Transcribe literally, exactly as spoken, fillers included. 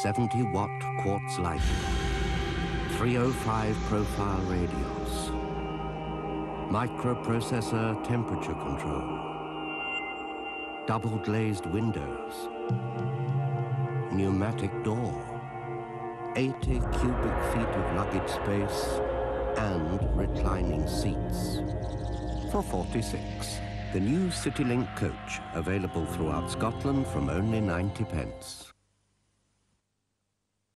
seventy watt quartz lighting, three oh five profile radios, microprocessor temperature control, double glazed windows, pneumatic door, eighty cubic feet of luggage space, and reclining seats. For forty-six, the new Citylink coach, available throughout Scotland from only ninety pence.